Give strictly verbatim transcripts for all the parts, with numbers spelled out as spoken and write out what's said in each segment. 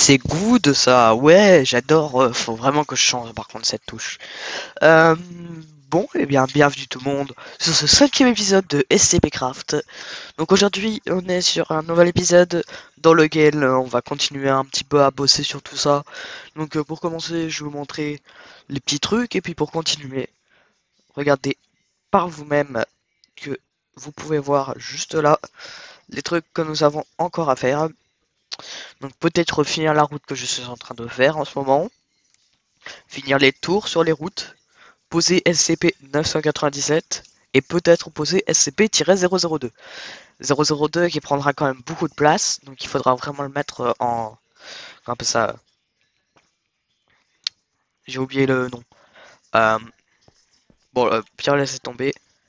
C'est good ça, ouais, j'adore. euh, Faut vraiment que je change par contre cette touche. Euh, bon, et bien, bienvenue tout le monde sur ce cinquième épisode de S C P Craft. Donc aujourd'hui, on est sur un nouvel épisode dans lequel euh, on va continuer un petit peu à bosser sur tout ça. Donc euh, pour commencer, je vais vous montrer les petits trucs et puis pour continuer, regardez par vous-même que vous pouvez voir juste là les trucs que nous avons encore à faire. Donc peut-être finir la route que je suis en train de faire en ce moment. Finir les tours sur les routes, poser S C P neuf cent quatre-vingt-dix-sept et peut-être poser S C P-zéro zéro deux. zéro zéro deux qui prendra quand même beaucoup de place, donc il faudra vraiment le mettre en... un peu ça... J'ai oublié le nom. Euh, bon, euh, Pierre laissez tomber.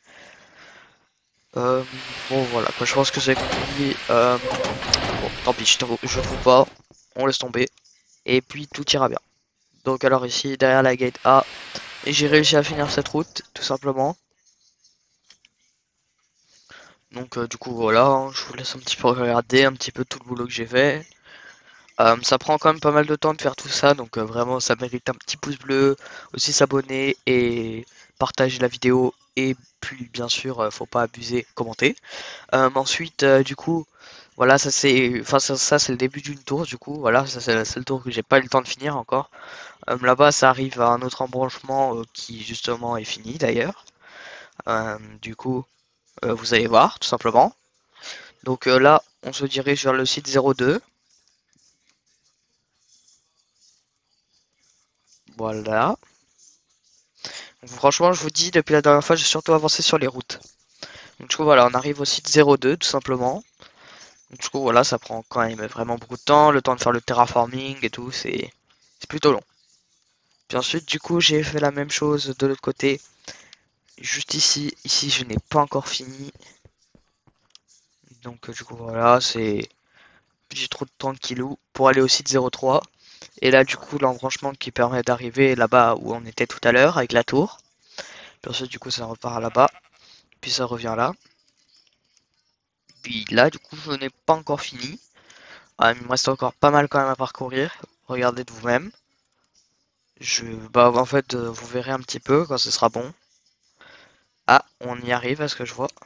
Euh, bon voilà, quoi, je pense que j'ai compris. Euh, bon, tant pis, je, trouve- je trouve pas. On laisse tomber. Et puis tout ira bien. Donc alors ici, derrière la gate A, j'ai réussi à finir cette route, tout simplement. Donc euh, du coup voilà, hein, je vous laisse un petit peu regarder un petit peu tout le boulot que j'ai fait. Euh, ça prend quand même pas mal de temps de faire tout ça, donc euh, vraiment ça mérite un petit pouce bleu, aussi s'abonner et partager la vidéo. Et puis bien sûr, euh, faut pas abuser, commenter. Euh, ensuite, euh, du coup, voilà, ça c'est, enfin ça, ça, c'est le début d'une tour. Du coup, voilà, ça c'est la seule tour que j'ai pas eu le temps de finir encore. Euh, là-bas, ça arrive à un autre embranchement euh, qui justement est fini d'ailleurs. Euh, du coup, euh, vous allez voir, tout simplement. Donc euh, là, on se dirige vers le site zéro deux. Voilà. Donc, franchement, je vous dis, depuis la dernière fois, j'ai surtout avancé sur les routes. Donc du coup, voilà, on arrive au site zéro deux, tout simplement. Donc du coup, voilà, ça prend quand même vraiment beaucoup de temps. Le temps de faire le terraforming et tout, c'est c'est plutôt long. Puis ensuite, du coup, j'ai fait la même chose de l'autre côté. Juste ici. Ici, je n'ai pas encore fini. Donc euh, du coup, voilà, c'est... J'ai trop de tranquillou pour aller au site zéro trois. Et là, du coup, l'embranchement qui permet d'arriver là-bas où on était tout à l'heure avec la tour. Puis ensuite, du coup, ça repart là-bas. Puis ça revient là. Puis là, du coup, je n'ai pas encore fini. Ah, il me reste encore pas mal quand même à parcourir. Regardez de vous-même. Je, bah, en fait, euh, vous verrez un petit peu quand ce sera bon. Ah, on y arrive à ce que je vois.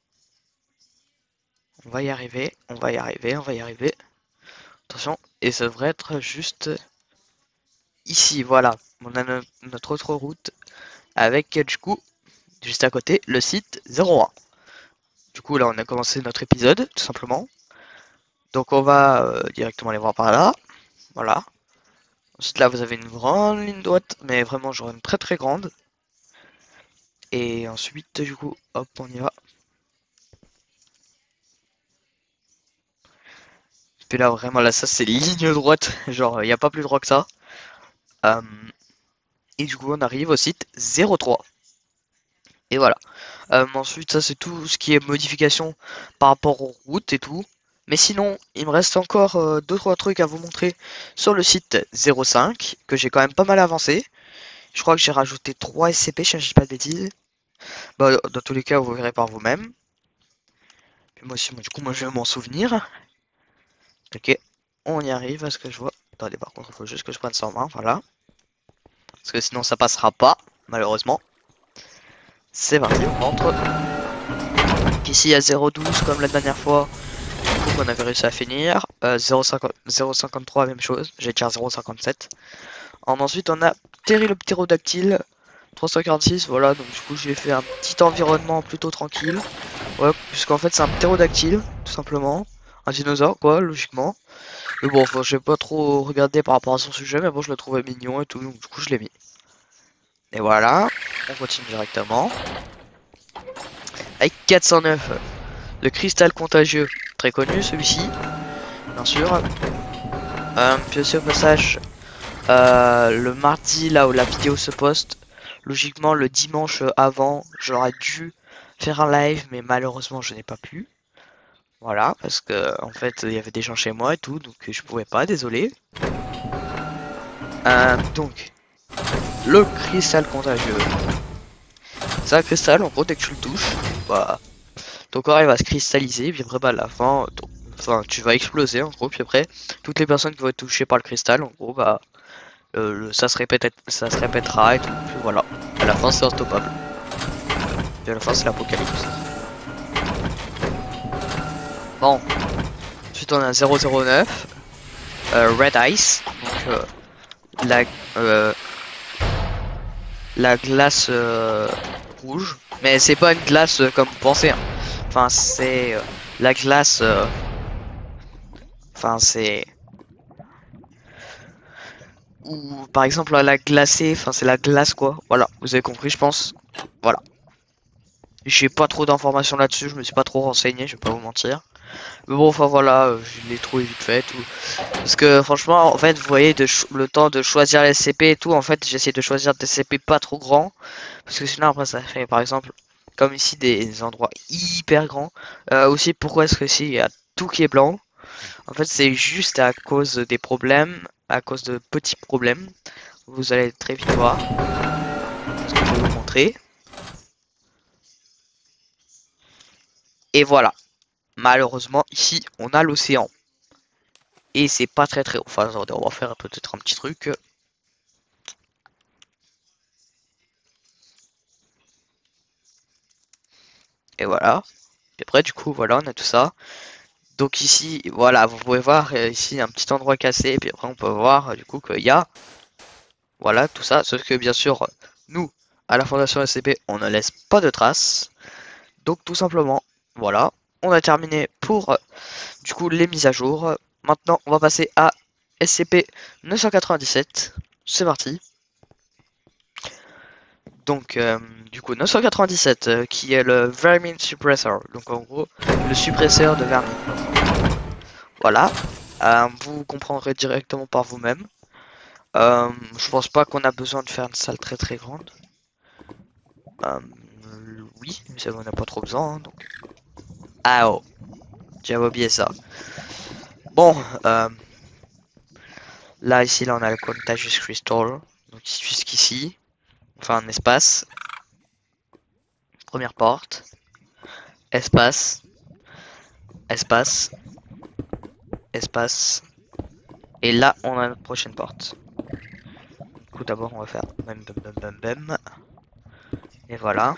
On va y arriver, on va y arriver, on va y arriver. Attention, et ça devrait être juste ici, voilà. On a no- notre autre route avec, du coup, juste à côté, le site zéro un. Du coup, là, on a commencé notre épisode, tout simplement. Donc, on va euh, directement aller voir par là. Voilà. Ensuite, là, vous avez une grande ligne droite, mais vraiment, genre une très très grande. Et ensuite, du coup, hop, on y va. Puis là, vraiment, là, ça, c'est ligne droite. Genre, il n'y a pas plus droit que ça. Euh, et du coup, on arrive au site zéro trois. Et voilà. Euh, ensuite, ça, c'est tout ce qui est modification par rapport aux routes et tout. Mais sinon, il me reste encore euh, deux trois trucs à vous montrer sur le site zéro cinq, que j'ai quand même pas mal avancé. Je crois que j'ai rajouté trois S C P, si je ne dis pas de bêtises. Bah, dans tous les cas, vous verrez par vous-même. Puis moi aussi, moi, du coup, moi, je vais m'en souvenir. Ok, on y arrive à ce que je vois. Attendez, par contre, il faut juste que je prenne ça en main, voilà. Parce que sinon, ça passera pas, malheureusement. C'est parti, on rentre. Ici, il y a zéro douze, comme la dernière fois. Du coup, on avait réussi à finir. Euh, zéro cinquante-trois, même chose. J'ai déjà zéro cinquante-sept. Ensuite, on a Pterodactyle trois cent quarante-six. Voilà, donc du coup, j'ai fait un petit environnement plutôt tranquille. Ouais, puisqu'en fait, c'est un ptérodactyle, tout simplement. Un dinosaure, quoi, logiquement. Mais bon, enfin, j'ai pas trop regardé par rapport à son sujet, mais bon, je le trouvais mignon et tout, donc du coup, je l'ai mis. Et voilà, on continue directement. Avec quatre cent neuf, le cristal contagieux, très connu celui-ci, bien sûr. Euh, puis aussi au passage, euh, le mardi, là où la vidéo se poste, logiquement le dimanche avant, j'aurais dû faire un live, mais malheureusement, je n'ai pas pu. Voilà, parce que en fait, il y avait des gens chez moi et tout, donc je pouvais pas, désolé. Euh, donc, le cristal contagieux. C'est un cristal, en gros, dès que tu le touches, bah, ton corps il va se cristalliser, et puis après, bah, à la fin, ton, enfin tu vas exploser en gros, puis après toutes les personnes qui vont être touchées par le cristal, en gros bah euh, le- ça se répète, ça se répétera et tout, puis voilà. À la fin c'est unstoppable. Et à la fin c'est l'apocalypse. Bon, ensuite on a zéro zéro neuf, euh, Red Ice, donc euh, la, euh, la glace euh, rouge, mais c'est pas une glace euh, comme vous pensez, hein. Enfin c'est euh, la glace, euh, enfin c'est ou par exemple la glacée, enfin c'est la glace quoi. Voilà, vous avez compris je pense. Voilà. J'ai pas trop d'informations là-dessus, je me suis pas trop renseigné, je vais pas vous mentir. Mais bon, enfin voilà, euh, je l'ai trouvé vite fait tout. Parce que franchement, en fait, vous voyez, de le temps de choisir les S C P et tout, en fait, j'essaie de choisir des S C P pas trop grands. Parce que sinon, après, ça fait par exemple, comme ici, des endroits hyper grands. Euh, aussi, pourquoi est-ce que ici, il y a tout qui est blanc? En fait, c'est juste à cause des problèmes, à cause de petits problèmes. Vous allez très vite voir. Parce que je vais vous montrer. Et voilà. Malheureusement, ici, on a l'océan. Et c'est pas très très... Enfin, attendez, on va faire peut-être un petit truc. Et voilà. Et après, du coup, voilà, on a tout ça. Donc ici, voilà, vous pouvez voir euh, ici un petit endroit cassé. Et puis après, on peut voir euh, du coup qu'il y a... Voilà, tout ça. Sauf que bien sûr, nous, à la Fondation S C P, on ne laisse pas de traces. Donc tout simplement, voilà. On a terminé pour, euh, du coup, les mises à jour. Maintenant, on va passer à S C P neuf cent quatre-vingt-dix-sept. C'est parti. Donc, euh, du coup, neuf cent quatre-vingt-dix-sept, euh, qui est le Vermin Suppressor. Donc, en gros, le suppresseur de vermin. Voilà. Euh, vous comprendrez directement par vous-même. Euh, je pense pas qu'on a besoin de faire une salle très très grande. Euh, oui, mais ça, on n'a pas trop besoin. Hein, donc. Ah oh, j'avais oublié ça. Bon, euh, là, ici, là, on a le Contagious Crystal. Donc, jusqu'ici, enfin, un espace. Première porte. Espace. Espace. Espace. Et là, on a notre prochaine porte. Du coup, d'abord, on va faire bam bam bam bam bam. Et voilà.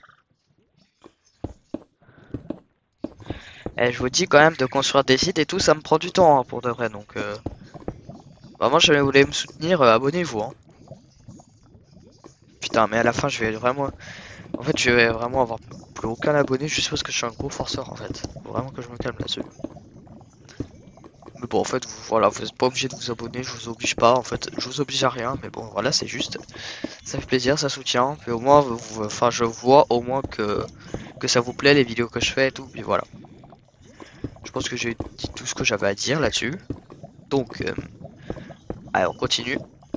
Et je vous dis quand même de construire des sites et tout, ça me prend du temps hein, pour de vrai. Donc, euh, vraiment, si vous voulez me soutenir, euh, abonnez-vous. Hein. Putain, mais à la fin, je vais vraiment. En fait, je vais vraiment avoir plus aucun abonné juste parce que je suis un gros forceur en fait. Faut vraiment que je me calme là-dessus. Mais bon, en fait, vous, voilà, vous n'êtes pas obligé de vous abonner, je vous oblige pas. En fait, je vous oblige à rien. Mais bon, voilà, c'est juste. Ça fait plaisir, ça soutient. Puis au moins, vous, enfin, je vois au moins que, que ça vous plaît les vidéos que je fais et tout. Puis voilà. Je pense que j'ai dit tout ce que j'avais à dire là-dessus. Donc, euh, allez, on continue.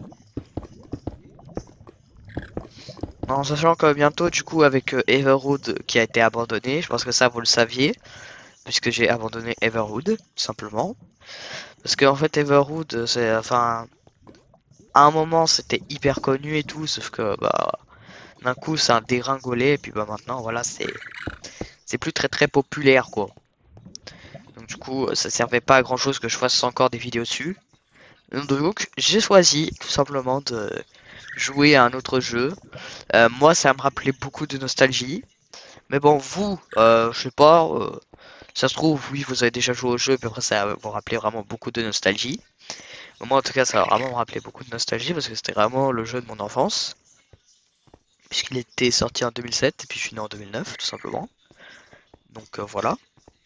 En sachant que bientôt, du coup, avec euh, Everwood qui a été abandonné, je pense que ça vous le saviez, puisque j'ai abandonné Everwood, tout simplement. Parce que en fait, Everwood, c'est, enfin, à un moment, c'était hyper connu et tout, sauf que, bah, d'un coup, c'est un dégringolé, et puis bah maintenant, voilà, c'est, c'est plus très très populaire, quoi. Donc du coup, ça servait pas à grand chose que je fasse encore des vidéos dessus. Donc, j'ai choisi tout simplement de jouer à un autre jeu. Euh, moi, ça me rappelait beaucoup de nostalgie. Mais bon, vous, euh, je sais pas, euh, ça se trouve, oui, vous avez déjà joué au jeu, puis après, ça va vous rappeler vraiment beaucoup de nostalgie. Mais moi, en tout cas, ça va vraiment me rappeler beaucoup de nostalgie parce que c'était vraiment le jeu de mon enfance. Puisqu'il était sorti en deux mille sept et puis je suis né en deux mille neuf, tout simplement. Donc euh, voilà.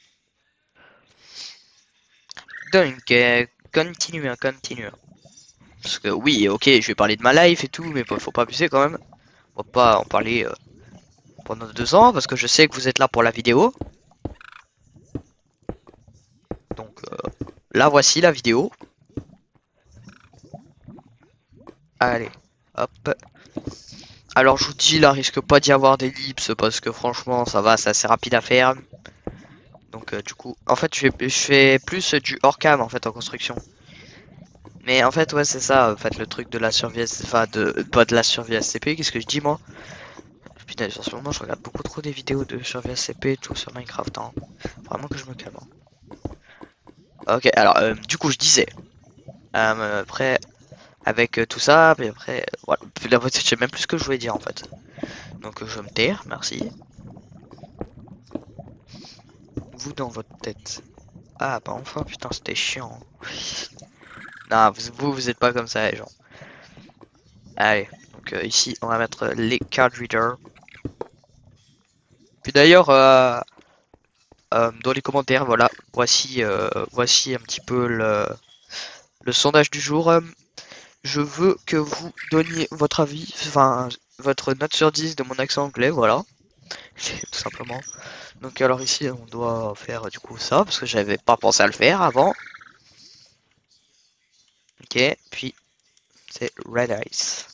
Donc, euh, continue, continue. Parce que oui, ok, je vais parler de ma life et tout, mais bon, faut pas abuser quand même. On va pas en parler euh, pendant deux ans parce que je sais que vous êtes là pour la vidéo. Donc euh, là, voici la vidéo. Allez, hop. Alors je vous dis, là, risque pas d'y avoir d'ellipse parce que franchement, ça va, c'est assez rapide à faire. Donc euh, du coup, en fait, je fais, je fais plus du hors cam en fait en construction. Mais en fait, ouais, c'est ça, en fait, le truc de la survie, enfin, de, pas de la survie S C P, qu'est-ce que je dis moi? Putain, en ce moment, je regarde beaucoup trop des vidéos de survie S C P et tout sur Minecraft, hein. Vraiment que je me calme. Hein. Ok, alors euh, du coup je disais, euh, après avec euh, tout ça, puis après, euh, voilà, puis là, je sais même plus ce que je voulais dire en fait. Donc euh, je vais me taire, merci. Vous dans votre tête. Ah bah enfin putain c'était chiant. Non, vous, vous, vous êtes pas comme ça les gens. Allez, donc euh, ici on va mettre les card readers. Puis d'ailleurs, euh, euh, dans les commentaires, voilà, voici, euh, voici un petit peu le, le sondage du jour. Euh, Je veux que vous donniez votre avis, enfin votre note sur dix de mon accent anglais, voilà, tout simplement. Donc alors ici on doit faire du coup ça, parce que j'avais pas pensé à le faire avant. Ok, puis c'est Red Ice.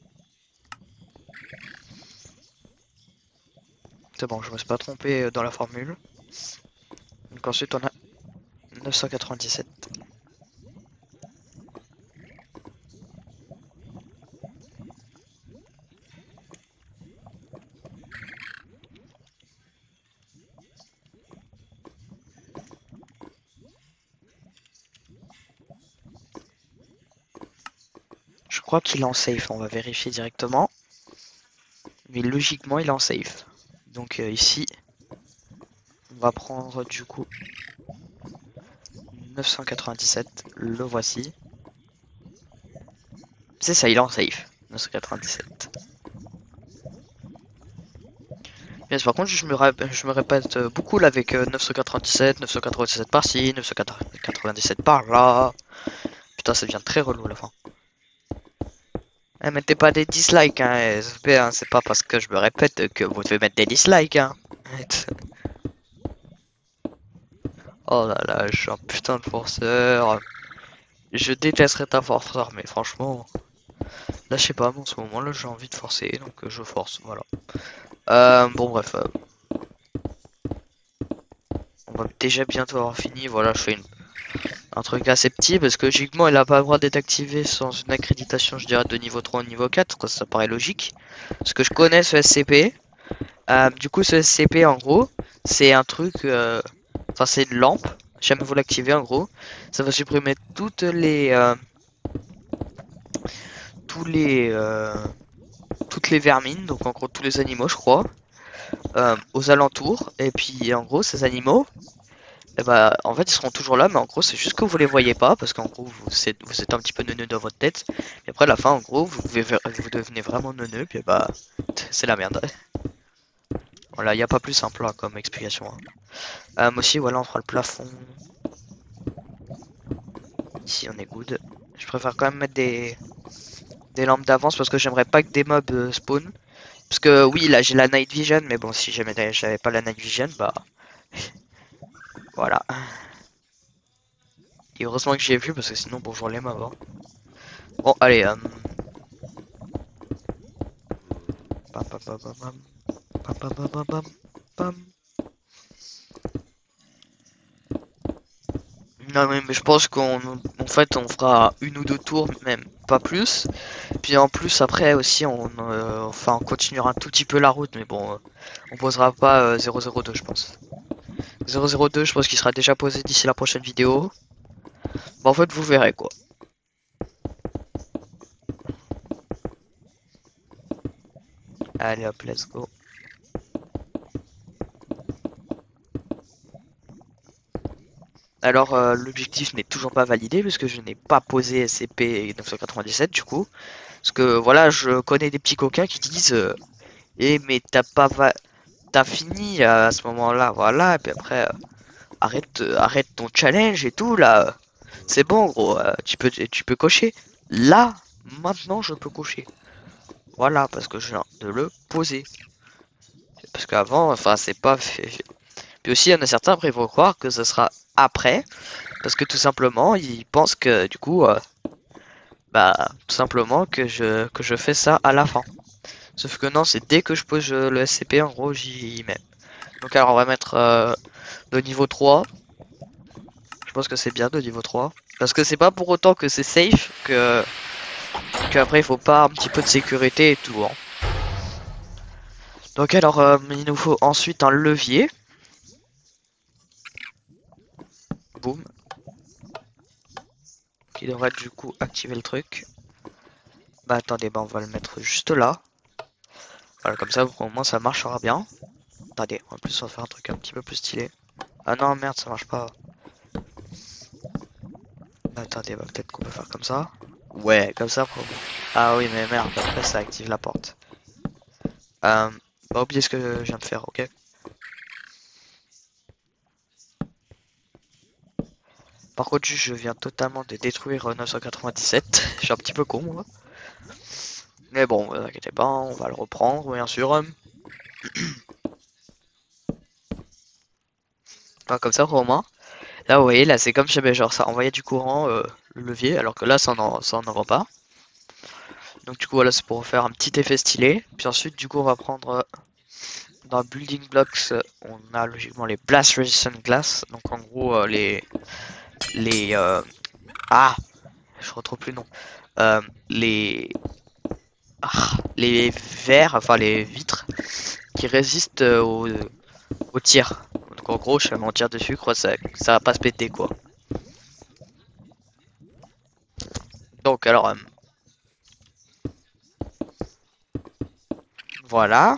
C'est bon, je me suis pas trompé dans la formule. Donc ensuite on a neuf cent quatre-vingt-dix-sept. Je crois qu'il est en safe, on va vérifier directement. Mais logiquement il est en safe. Donc euh, ici, on va prendre du coup neuf cent quatre-vingt-dix-sept, le voici. C'est ça, il est en safe, neuf cent quatre-vingt-dix-sept. Yes, par contre, je me, je me répète beaucoup là avec euh, neuf cent quatre-vingt-dix-sept, neuf cent quatre-vingt-dix-sept par-ci, neuf cent quatre-vingt-dix-sept par-là. Putain, ça devient très relou à la fin. Eh, mettez pas des dislikes, hein, S P, hein, c'est pas parce que je me répète que vous devez mettre des dislikes, hein. Oh là là, je suis un putain de forceur. Je détesterais ta forceur, mais franchement, là je sais pas, mais en ce moment là j'ai envie de forcer, donc euh, je force, voilà. Euh, bon bref, euh, on va déjà bientôt avoir fini, voilà, je fais une un truc assez petit parce que logiquement il a pas le droit d'être activé sans une accréditation je dirais de niveau trois ou niveau quatre, quoi, ça paraît logique. Parce que je connais ce S C P. Euh, du coup ce S C P en gros c'est un truc, euh, enfin c'est une lampe, jamais vous l'activez en gros, ça va supprimer toutes les euh, tous les euh, toutes les vermines, donc en gros tous les animaux je crois, euh, aux alentours, et puis en gros ces animaux et bah, en fait, ils seront toujours là, mais en gros, c'est juste que vous les voyez pas, parce qu'en gros, vous êtes, vous êtes un petit peu neuneux dans votre tête. Et après, à la fin, en gros, vous, pouvez, vous devenez vraiment neuneux, puis bah, c'est la merde. Voilà, il n'y a pas plus simple là, comme explication. Hein. Euh, moi aussi, voilà, on fera le plafond. Ici, on est good. Je préfère quand même mettre des, des lampes d'avance, parce que j'aimerais pas que des mobs euh, spawn. Parce que oui, là, j'ai la night vision, mais bon, si jamais j'avais pas la night vision, bah, voilà. Et heureusement que j'ai vu, parce que sinon, bonjour les mobs. Hein. Bon, allez, euh... Pam, pam, pam, pam, pam. Pam, pam, pam, pam, pam, pam. Non mais, mais je pense qu'on en fait on fera une ou deux tours, même pas plus. Puis en plus après aussi on euh, enfin on continuera un tout petit peu la route, mais bon euh, on posera pas euh, zéro zéro deux je pense. zéro zéro deux je pense qu'il sera déjà posé d'ici la prochaine vidéo. Bah en fait vous verrez quoi. Allez hop let's go. Alors euh, l'objectif n'est toujours pas validé parce que je n'ai pas posé S C P neuf cent quatre-vingt-dix-sept du coup. Parce que voilà je connais des petits coquins qui disent euh, eh mais t'as pas va t'as fini euh, à ce moment-là, voilà, et puis après euh, arrête euh, arrête ton challenge et tout là. C'est bon gros, euh, tu peux tu peux cocher. Là, maintenant je peux cocher. Voilà, parce que je viens de le poser. Parce qu'avant, enfin c'est pas fait. Puis aussi il y en a certains après ils vont croire que ce sera après. Parce que tout simplement ils pensent que du coup euh, bah tout simplement que je que je fais ça à la fin. Sauf que non, c'est dès que je pose euh, le S C P en gros j'y mets. Donc alors on va mettre euh, de niveau trois. Je pense que c'est bien de niveau trois. Parce que c'est pas pour autant que c'est safe que qu'après il faut pas un petit peu de sécurité et tout. Hein. Donc alors euh, il nous faut ensuite un levier. Boum. qui devrait du coup activer le truc. Bah attendez, bah on va le mettre juste là. Voilà, comme ça au moins ça marchera bien. Attendez, en plus on va faire un truc un petit peu plus stylé. Ah non merde, ça marche pas. Attendez, bah peut-être qu'on peut faire comme ça. Ouais, comme ça. Pour... Ah oui, mais merde, après ça active la porte. Euh, bah oubliez ce que je viens de faire, ok? Par contre, juste, je viens totalement de détruire euh, neuf cent quatre-vingt-dix-sept. Je suis un petit peu con, moi. Mais bon, vous inquiétez pas, on va le reprendre, bien sûr. Enfin, comme ça, au moins. Là, vous voyez, là, c'est comme chez genre ça envoyait du courant, euh, le levier, alors que là, ça n'en ça en envoie pas. Donc, du coup, voilà, c'est pour faire un petit effet stylé. Puis ensuite, du coup, on va prendre euh, dans Building Blocks, euh, on a logiquement les Blast Resistant Glass. Donc, en gros, euh, les. Les. Euh... Ah! Je retrouve plus le nom. Euh, les. Ah, les verres, enfin les vitres qui résistent euh, au, au tir. Donc en gros, je fais mon tir de sucre, ça, ça va pas se péter quoi. Donc alors, euh, voilà.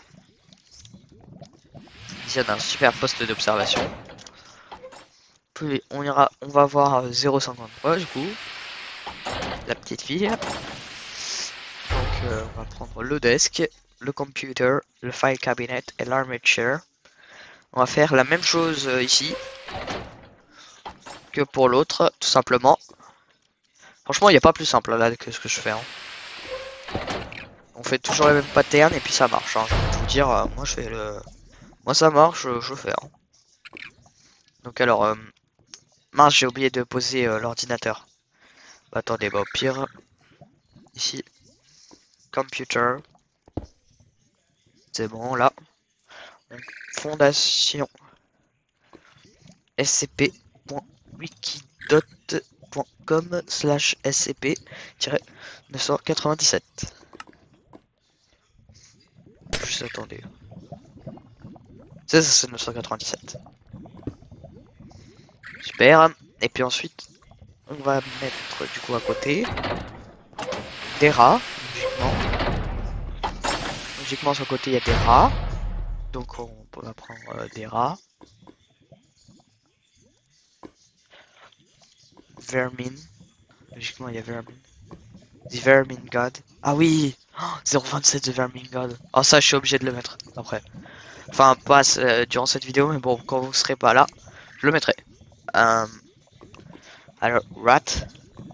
Ici on a un super poste d'observation. Puis on ira, on va voir euh, zéro virgule cinquante-trois du coup. La petite fille. Donc euh, on va prendre le desk, le computer, le file cabinet et l'armature. On va faire la même chose euh, ici que pour l'autre, tout simplement. Franchement, il n'y a pas plus simple là que ce que je fais. Hein. On fait toujours les mêmes patterns et puis ça marche. Hein. J'ai envie de vous dire, euh, moi je fais le, moi ça marche, je, je fais. Hein. Donc alors, euh... mince, j'ai oublié de poser euh, l'ordinateur. Bah, attendez, bah au pire, ici, computer, c'est bon là. Donc, fondation scp.wikidot.com slash scp-neuf cent quatre-vingt-dix-sept. Juste attendez. C'est ça, c'est neuf cent quatre-vingt-dix-sept. Super. Et puis ensuite, on va mettre du coup à côté des rats, logiquement. Logiquement, sur le côté, il y a des rats. Donc, on va prendre euh, des rats. Vermin. Logiquement, il y a Vermin. The Vermin God. Ah oui, oh, zéro virgule vingt-sept The Vermin God. Ah ça, je suis obligé de le mettre après. Enfin, pas euh, durant cette vidéo, mais bon, quand vous serez pas là, je le mettrai. Euh, alors, rat.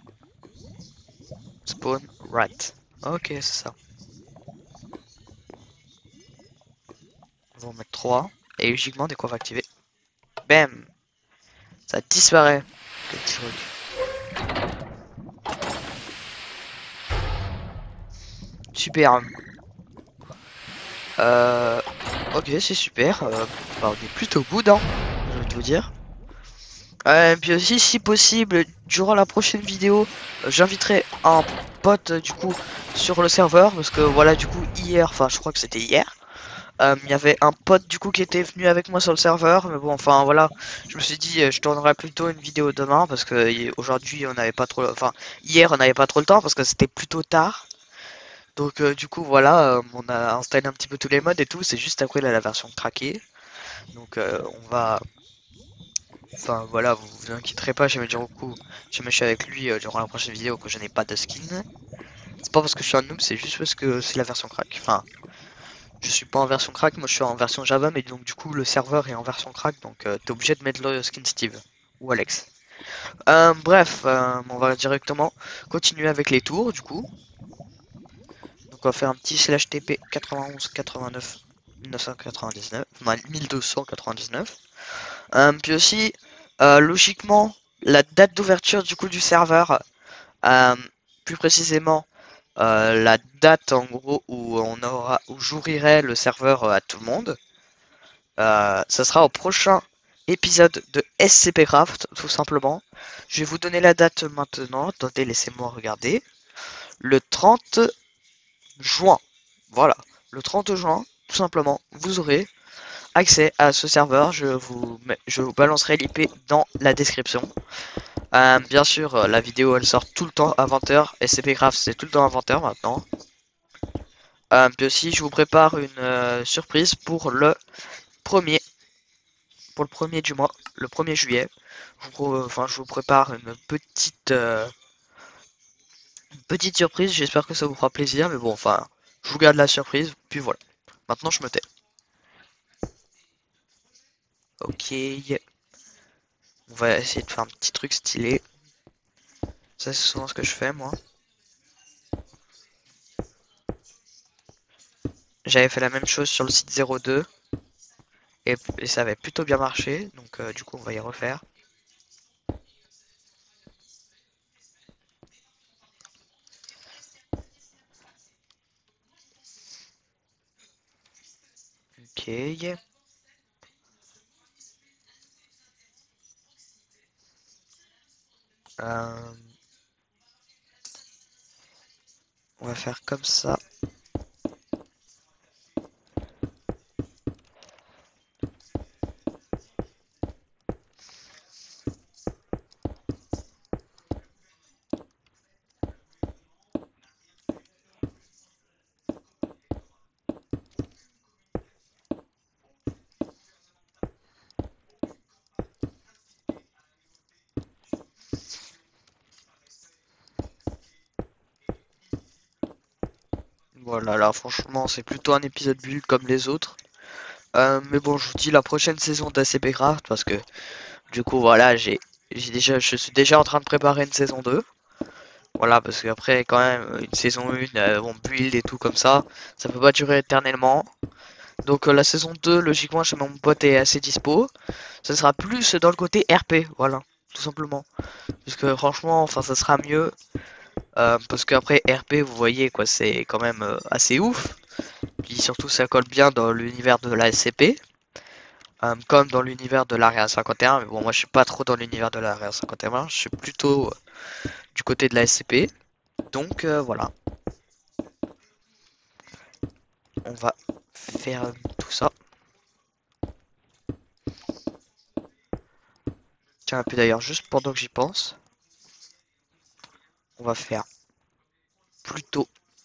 Spawn rat. Ok, c'est ça. On va en mettre trois. Et logiquement, dès qu'on va activer, bam, ça disparaît. Le petit truc. Super. Euh, ok, c'est super. Euh, bah, on est plutôt good, hein, je vais te vous dire. Euh, puis aussi, si possible, durant la prochaine vidéo, euh, j'inviterai un pote euh, du coup sur le serveur parce que voilà, du coup, hier, enfin, je crois que c'était hier, euh, il y avait un pote du coup qui était venu avec moi sur le serveur, mais bon, enfin voilà, je me suis dit, euh, je tournerai plutôt une vidéo demain parce que euh, aujourd'hui, on n'avait pas trop, enfin, hier, on n'avait pas trop le temps parce que c'était plutôt tard. Donc euh, du coup voilà, euh, on a installé un petit peu tous les modes et tout, c'est juste après là, la version craquée. Donc euh, on va, enfin voilà, vous vous inquiéterez pas, je vais dire au coup, je me suis avec lui euh, durant la prochaine vidéo que je n'ai pas de skin. C'est pas parce que je suis un noob, c'est juste parce que c'est la version crack. Enfin, je suis pas en version crack, moi je suis en version Java, mais donc du coup le serveur est en version crack, donc euh, t'es obligé de mettre le skin Steve ou Alex. Euh, bref, euh, on va directement continuer avec les tours du coup. Donc on va faire un petit slash tp quatre-vingt-onze quatre-vingt-neuf mille neuf cent quatre-vingt-dix-neuf, enfin mille deux cent quatre-vingt-dix-neuf. Euh, puis aussi, euh, logiquement, la date d'ouverture du coup du serveur, euh, plus précisément euh, la date en gros où on aura où j'ouvrirai le serveur euh, à tout le monde. Euh, ça sera au prochain épisode de S C P Craft, tout simplement. Je vais vous donner la date maintenant. Attendez, laissez-moi regarder. Le trente juin. Voilà, le trente juin, tout simplement, vous aurez accès à ce serveur. Je vous, je vous balancerai l'I P dans la description. Euh, bien sûr, euh, la vidéo elle sort tout le temps à vingt heures. S C P Graph c'est tout le temps à vingt heures maintenant. Euh, puis aussi, je vous prépare une euh, surprise pour le premier, pour le premier du mois, le premier juillet. Je vous, enfin, je vous prépare une petite, euh, une petite surprise. J'espère que ça vous fera plaisir, mais bon, enfin, je vous garde la surprise. Puis voilà. Maintenant, je me tais. Ok, on va essayer de faire un petit truc stylé. Ça, c'est souvent ce que je fais, moi. J'avais fait la même chose sur le site zéro deux et, et ça avait plutôt bien marché. Donc, euh, du coup, on va y refaire. Ok. Euh, on va faire comme ça. Voilà, là, franchement, c'est plutôt un épisode build comme les autres. Euh, mais bon, je vous dis la prochaine saison d'A C P Craft parce que du coup, voilà, j'ai j'ai déjà, je suis déjà en train de préparer une saison deux. Voilà, parce qu'après, quand même, une saison un, euh, on build et tout comme ça, ça peut pas durer éternellement. Donc, euh, la saison deux, logiquement, chez mon pote est assez dispo. Ça sera plus dans le côté R P, voilà, tout simplement. Parce que franchement, enfin, ça sera mieux. Euh, parce qu'après, R P, vous voyez, quoi, c'est quand même euh, assez ouf. Puis surtout, ça colle bien dans l'univers de la S C P. Euh, comme dans l'univers de l'Area cinquante et un. Mais bon, moi, je suis pas trop dans l'univers de l'Area cinquante et un. Je suis plutôt euh, du côté de la S C P. Donc, euh, voilà. On va faire euh, tout ça. Tiens, puis d'ailleurs, juste pendant que j'y pense, on va faire plutôt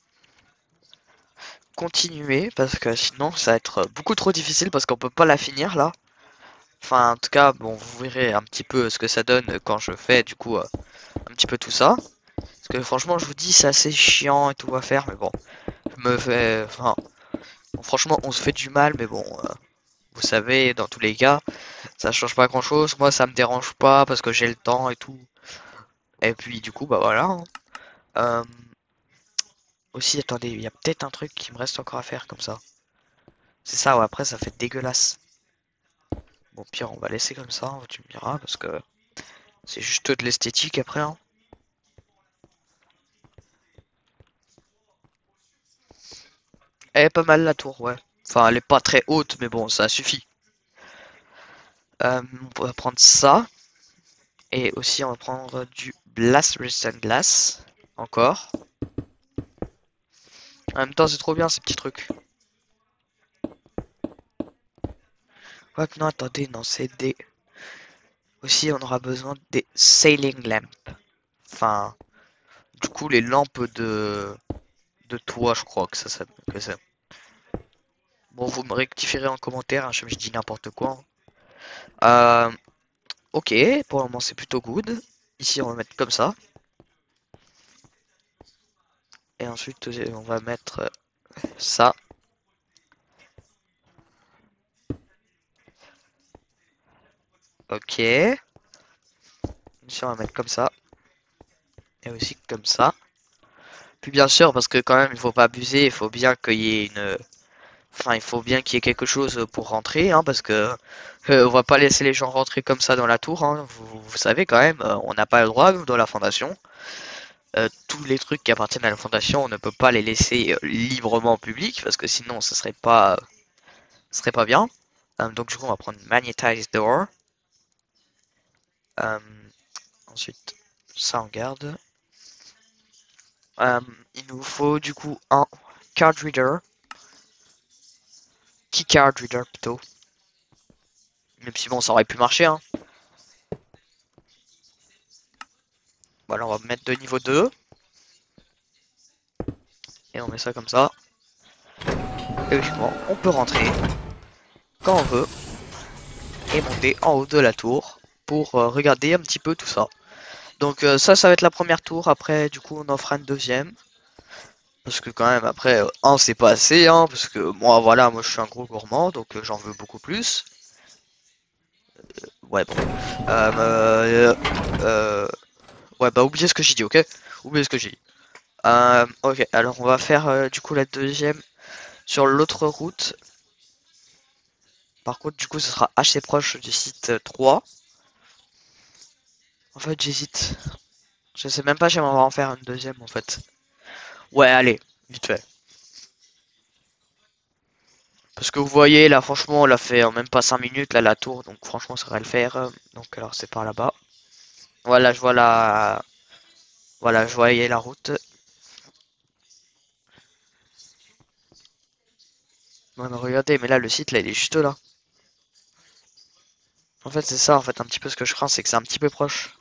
continuer. Parce que sinon, ça va être beaucoup trop difficile. Parce qu'on peut pas la finir là. Enfin, en tout cas, bon, vous verrez un petit peu ce que ça donne quand je fais du coup euh, un petit peu tout ça. Parce que franchement, je vous dis, c'est assez chiant et tout à faire, mais bon, je me fais, enfin, bon, franchement, on se fait du mal, mais bon, euh, vous savez, dans tous les cas, ça change pas grand-chose. Moi, ça me dérange pas parce que j'ai le temps et tout. Et puis, du coup, bah voilà, hein. Euh, aussi, attendez, il y a peut-être un truc qui me reste encore à faire comme ça. C'est ça, ouais, après, ça fait dégueulasse. Bon, pire, on va laisser comme ça, hein, tu me diras, parce que c'est juste de l'esthétique après, hein. Elle est pas mal la tour, ouais. Enfin, elle est pas très haute, mais bon, ça suffit. Euh, on va prendre ça. Et aussi, on va prendre du Blast Resistant Glass. Encore. En même temps, c'est trop bien ces petits trucs. Ouais, non, attendez, non, c'est des. Aussi, on aura besoin des Sailing Lamp. Enfin, du coup, les lampes de de toit, je crois que ça, ça que c'est. Bon, vous me rectifierez en commentaire, hein, je je dis n'importe quoi, hein. Euh, ok, pour le moment, c'est plutôt good. Ici, on va mettre comme ça. Et ensuite, on va mettre ça. Ok. Ici, on va mettre comme ça. Et aussi comme ça. Puis bien sûr, parce que quand même, il faut pas abuser, il faut bien qu'il y ait une... Enfin, il faut bien qu'il y ait quelque chose pour rentrer, hein, parce que euh, on va pas laisser les gens rentrer comme ça dans la tour, hein. Vous, vous savez quand même, euh, on n'a pas le droit, nous, dans la fondation. Euh, tous les trucs qui appartiennent à la fondation, on ne peut pas les laisser euh, librement au public, parce que sinon, ce serait pas, ce serait pas bien. Euh, donc du coup, on va prendre Magnetized Door. Euh, ensuite, ça on garde. Euh, il nous faut du coup un card reader, key card reader plutôt. Même si bon, ça aurait pu marcher, hein. Voilà, on va mettre de niveau deux. Et on met ça comme ça. Et logiquement, on peut rentrer quand on veut et monter en haut de la tour pour euh, regarder un petit peu tout ça. Donc euh, ça, ça va être la première tour. Après, du coup, on en fera une deuxième. Parce que quand même, après, euh, un, c'est pas assez, hein. Parce que moi, voilà, moi, je suis un gros gourmand, donc euh, j'en veux beaucoup plus. Ouais, bon. Euh, euh, euh, ouais, bah, oubliez ce que j'ai dit, ok? Oubliez ce que j'ai dit. Euh, ok, alors on va faire euh, du coup la deuxième sur l'autre route. Par contre, du coup, ce sera assez proche du site euh, trois. En fait, j'hésite. Je sais même pas si on va en faire une deuxième, en fait. Ouais, allez, vite fait. Parce que vous voyez, là, franchement, on l'a fait en même pas cinq minutes, là, la tour. Donc, franchement, ça va le faire. Donc, alors, c'est par là-bas. Voilà, je vois la... Voilà, je voyais la route. Non, mais regardez, mais là, le site, là, il est juste là. En fait, c'est ça, en fait, un petit peu ce que je crains, c'est que c'est un petit peu proche.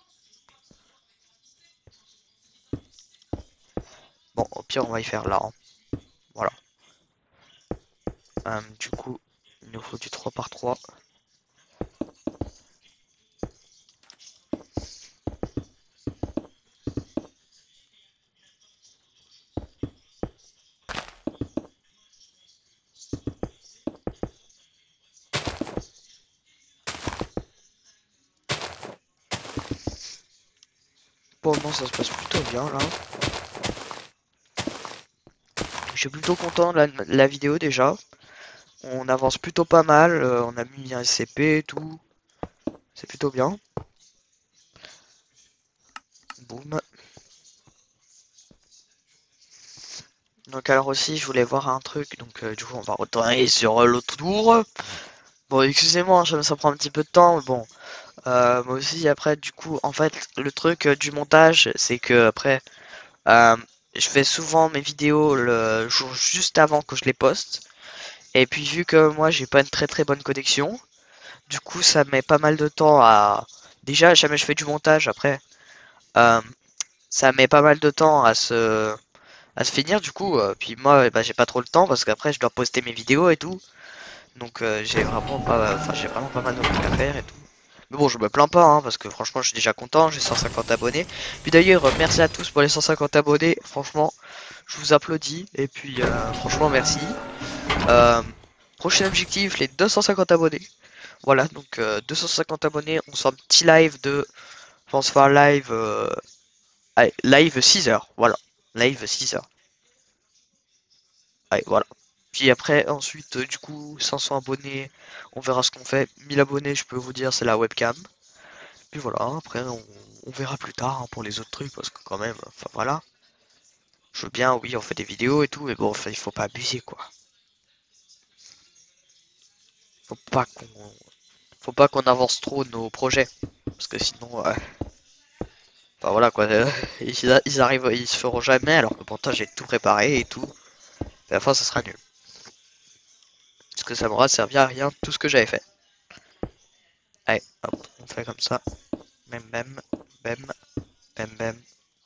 Bon, au pire, on va y faire là, hein. Voilà. Euh, du coup, il nous faut du trois par trois. Pour le moment, ça se passe plutôt bien, là. Je suis plutôt content de la, la vidéo, déjà. On avance plutôt pas mal. Euh, on a mis un S C P et tout. C'est plutôt bien. Boum. Donc alors aussi, je voulais voir un truc. Donc euh, du coup, on va retourner sur euh, l'autre tour. Bon, excusez-moi, ça, ça prend un petit peu de temps, mais bon. Euh, moi aussi, après, du coup, en fait, le truc euh, du montage, c'est que après, euh, je fais souvent mes vidéos le jour juste avant que je les poste. Et puis vu que moi, j'ai pas une très très bonne connexion, du coup, ça met pas mal de temps à... Déjà, jamais je fais du montage, après, euh, ça met pas mal de temps à se à se finir du coup. Euh, puis moi, eh ben, j'ai pas trop le temps parce qu'après, je dois poster mes vidéos et tout. Donc euh, j'ai vraiment pas, enfin j'ai vraiment pas mal de trucs à faire et tout. Mais bon, je me plains pas, hein, parce que franchement, je suis déjà content, j'ai cent cinquante abonnés. Puis d'ailleurs, euh, merci à tous pour les cent cinquante abonnés, franchement, je vous applaudis. Et puis, euh, franchement, merci. Euh, Prochain objectif, les deux cent cinquante abonnés. Voilà, donc euh, deux cent cinquante abonnés, on sort un petit live de... Enfin, on se fait un live... euh, allez, live six heures, voilà. Live six heures. Allez, voilà. Puis après, ensuite, euh, du coup, cinq cents abonnés, on verra ce qu'on fait. mille abonnés, je peux vous dire, c'est la webcam. Puis voilà, après, on, on verra plus tard, hein, pour les autres trucs, parce que quand même, enfin voilà. Je veux bien, oui, on fait des vidéos et tout, mais bon, enfin, il faut pas abuser, quoi. Faut pas qu'on, faut pas qu'on avance trop nos projets, parce que sinon, euh, enfin voilà, quoi. euh, ils, ils arrivent, ils se feront jamais, alors que pourtant j'ai tout préparé et tout. Et à la fin, ça sera nul. Parce que ça m'aura servi à rien, tout ce que j'avais fait. Allez, hop, on fait comme ça. Bem, bem, bem, bem, bem,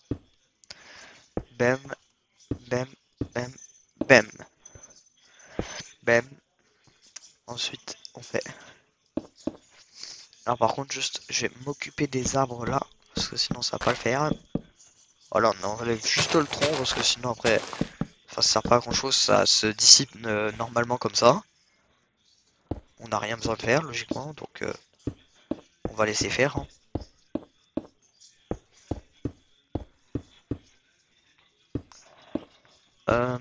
bem, bem, bem, bem, bem. Ensuite, on fait. Alors par contre, juste, je vais m'occuper des arbres là, parce que sinon ça va pas le faire. Voilà, on enlève juste le tronc, parce que sinon après, enfin, ça sert pas à grand chose, ça se dissipe euh, normalement comme ça. On n'a rien besoin de faire, logiquement, donc euh, on va laisser faire, hein. Euh,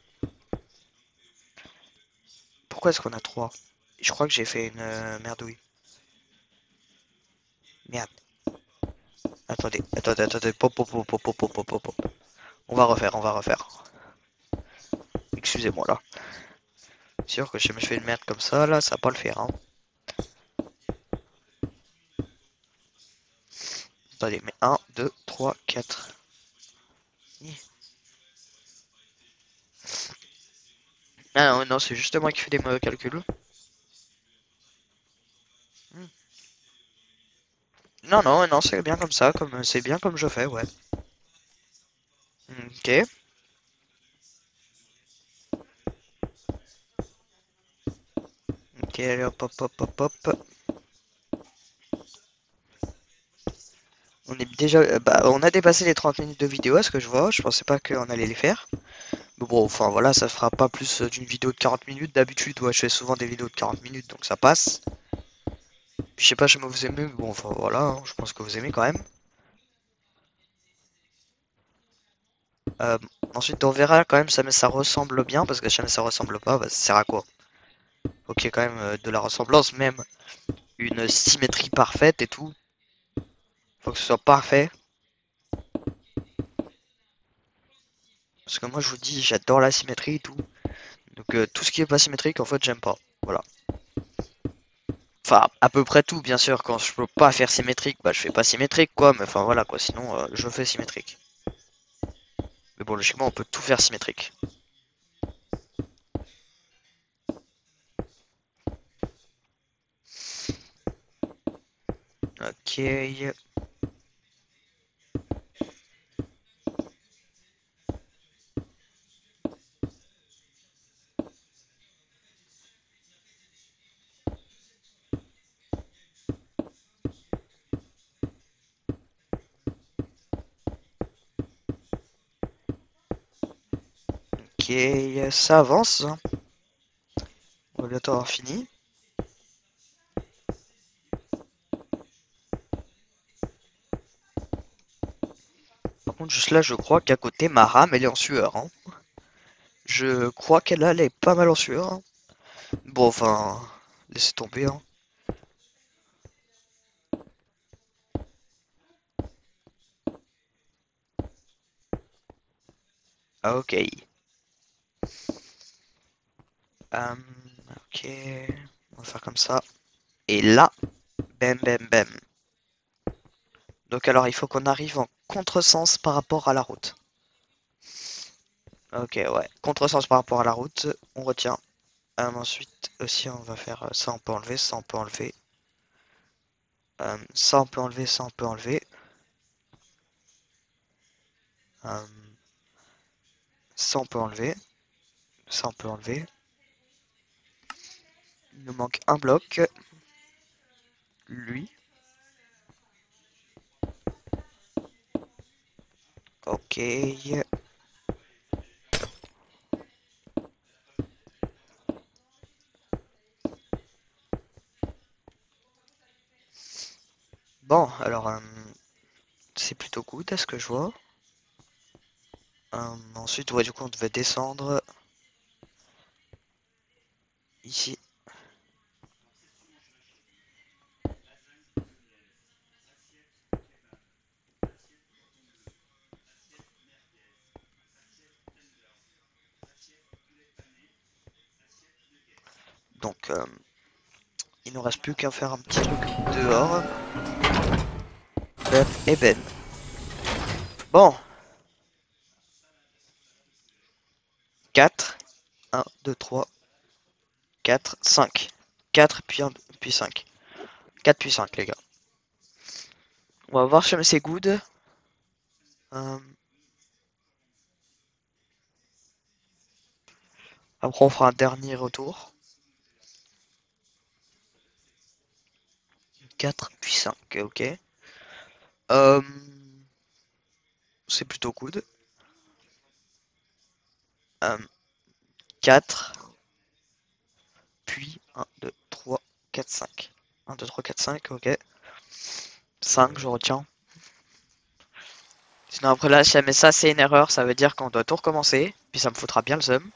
Pourquoi est-ce qu'on a trois? Je crois que j'ai fait une euh, merdouille. Merde. Attendez, attendez, attendez. Pop, pop, pop, pop, pop, pop, pop, pop. On va refaire, on va refaire. Excusez-moi là. C'est sûr que si je fais une merde comme ça, là, ça va pas le faire, hein. Attendez, mais un, deux, trois, quatre. Ah non, non, c'est juste moi qui fais des mauvais calculs. Hmm. Non, non, non, c'est bien comme ça, comme c'est bien comme je fais, ouais. Ok. Ok, allez, hop, hop, hop, hop, hop. On est déjà, euh, bah, on a dépassé les trente minutes de vidéo, à ce que je vois. Je pensais pas qu'on allait les faire. Mais bon, enfin voilà, ça fera pas plus d'une vidéo de quarante minutes. D'habitude, ouais, je fais souvent des vidéos de quarante minutes, donc ça passe. Puis je sais pas si vous aimez, mais bon, enfin voilà, hein, je pense que vous aimez quand même. Euh, ensuite, on verra quand même si jamais ça ressemble bien, parce que si jamais ça ressemble pas, bah, ça sert à quoi? Ok, quand même euh, de la ressemblance, même une symétrie parfaite et tout. Faut que ce soit parfait. Parce que moi, je vous dis, j'adore la symétrie et tout. Donc euh, tout ce qui est pas symétrique, en fait, j'aime pas. Voilà. Enfin, à peu près tout, bien sûr. Quand je peux pas faire symétrique, bah je fais pas symétrique, quoi. Mais enfin, voilà, quoi. Sinon, euh, je fais symétrique. Mais bon, logiquement, on peut tout faire symétrique. Ok. Ok, ça avance. On va bientôt avoir fini. Par contre, juste là, je crois qu'à côté, ma rame, elle est en sueur, hein. Je crois qu'elle elle est pas mal en sueur, hein. Bon, enfin, laissez tomber, hein. Ah, ok. Euh, ok. On va faire comme ça. Et là, bam, bam, bam. Donc alors, il faut qu'on arrive en contresens par rapport à la route. Ok, ouais. Contresens par rapport à la route, on retient. Euh, ensuite, aussi, on va faire euh, ça, on peut enlever, ça, on peut enlever. Euh, ça, on peut enlever, ça, on peut enlever. Euh, ça, on peut enlever. Ça, on peut enlever. Il nous manque un bloc. Lui. Ok. Bon, alors, euh, c'est plutôt good à ce que je vois. Euh, ensuite, ouais, du coup, on devait descendre ici. Donc, euh, il nous reste plus qu'à faire un petit truc dehors. Bam et ben. Bon, quatre. un, deux, trois, quatre, cinq. quatre puis, un, puis cinq. quatre puis cinq, les gars. On va voir si c'est good. Euh, après, on fera un dernier retour. quatre puis cinq, ok. Euh, c'est plutôt good. Euh, quatre, puis un, deux, trois, quatre, cinq. un, deux, trois, quatre, cinq, ok. cinq, je retiens. Sinon après là, si jamais ça c'est une erreur, ça veut dire qu'on doit tout recommencer. Puis ça me foutra bien le seum.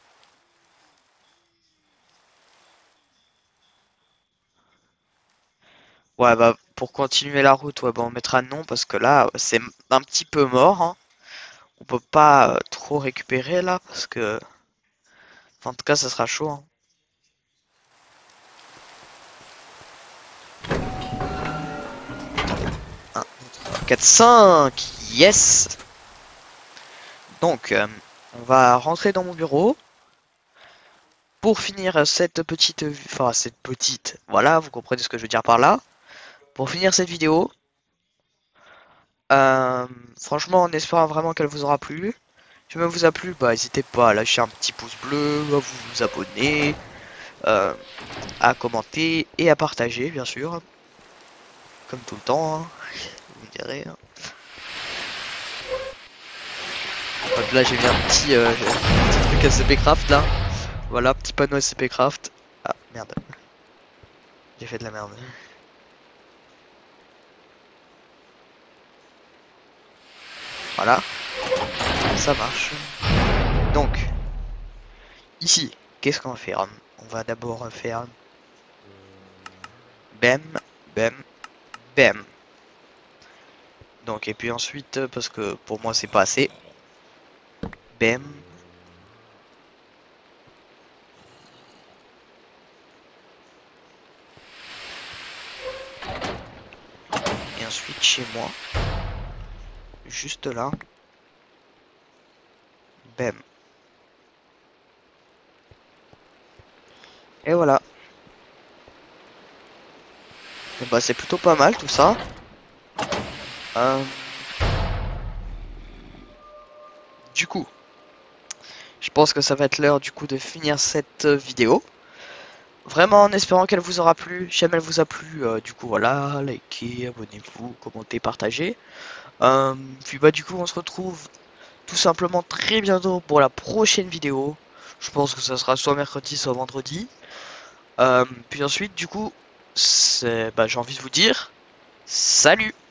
Ouais bah pour continuer la route, ouais bah on mettra non parce que là c'est un petit peu mort, hein. On peut pas euh, trop récupérer là parce que... Enfin, en tout cas ça sera chaud, hein. un, deux, trois, quatre, cinq. Yes. Donc euh, on va rentrer dans mon bureau. Pour finir cette petite... Enfin cette petite... Voilà, vous comprenez ce que je veux dire par là. Pour finir cette vidéo, Euh, franchement, en espérant vraiment qu'elle vous aura plu. Si elle vous a plu, bah n'hésitez pas à lâcher un petit pouce bleu, à vous, vous abonner, euh, à commenter et à partager, bien sûr. Comme tout le temps, hein, vous me direz. Hein. Hop, là, j'ai mis un petit, euh, un petit truc S C P Craft là. Voilà, petit panneau S C P Craft. Ah, merde. J'ai fait de la merde. Voilà, ça marche. Donc, ici, qu'est-ce qu'on va faire? On va d'abord faire bam, bam, bam. Donc, et puis ensuite, parce que pour moi c'est pas assez, bam. Et ensuite chez moi, juste là, bam. Et voilà. Et bah c'est plutôt pas mal tout ça. Euh... Du coup, je pense que ça va être l'heure du coup de finir cette vidéo. Vraiment en espérant qu'elle vous aura plu. Si jamais elle vous a plu, euh, du coup voilà, likez, abonnez-vous, commentez, partagez. Euh, puis bah du coup on se retrouve tout simplement très bientôt pour la prochaine vidéo. Je pense que ça sera soit mercredi, soit vendredi. Euh, puis ensuite du coup, c'est, bah, j'ai envie de vous dire, salut!